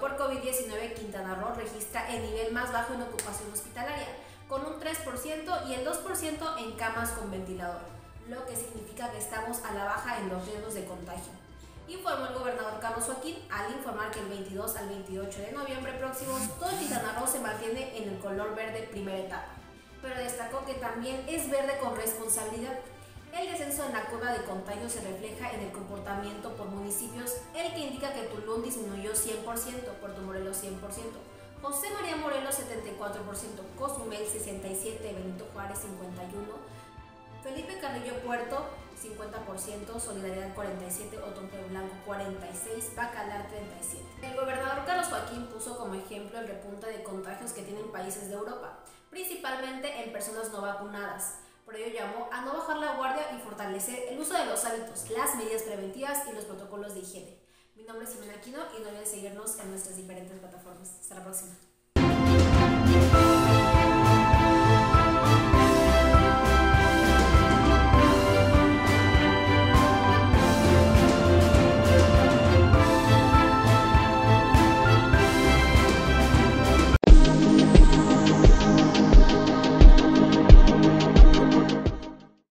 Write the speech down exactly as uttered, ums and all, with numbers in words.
por COVID diecinueve, Quintana Roo registra el nivel más bajo en ocupación hospitalaria, con un tres por ciento y el dos por ciento en camas con ventilador, lo que significa que estamos a la baja en los riesgos de contagio, informó el gobernador Carlos Joaquín al informar que el veintidós al veintiocho de noviembre próximos todo Quintana Roo se mantiene en el color verde primera etapa, pero destacó que también es verde con responsabilidad. El descenso en la curva de contagio se refleja en el comportamiento por municipios, el que indica que Tulum disminuyó cien por ciento, Puerto Morelos cien por ciento, José María Morelos setenta y cuatro por ciento, Cozumel sesenta y siete por ciento, Benito Juárez cincuenta y uno por ciento, Felipe Carrillo Puerto cincuenta por ciento, Solidaridad cuarenta y siete por ciento, Otompe Blanco cuarenta y seis por ciento, Bacalar treinta y siete por ciento. El gobernador Carlos Joaquín puso como ejemplo el repunte de contagios que tienen países de Europa, principalmente en personas no vacunadas. Por ello llamó a no bajar la guardia y fortalecer el uso de los hábitos, las medidas preventivas y los protocolos de higiene. Mi nombre es Ximena Aquino y no olviden seguirnos en nuestras diferentes plataformas. Hasta la próxima.